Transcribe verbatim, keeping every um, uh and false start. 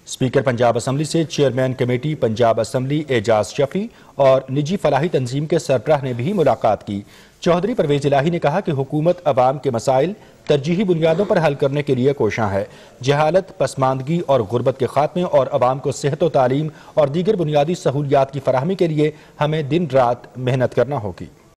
Speaker Punjab assembly से chairman committee Punjab assembly Ejaz Shafi और निजी फलाही तंजीम के सरबराह ने भी मुलाकात की। चौधरी परवेज इलाही ने कहा कि हुकूमत अवाम के मसाइल तरजीही बुनियादों पर हल करने के लिए कोशां है। जहालत, पसमानदगी और गुर्बत के खात्मे और अवाम को सेहत व तालीम और दीगर बुनियादी सहूलियात की फराहमी के लिए हमें दिन रात मेहनत करना होगी।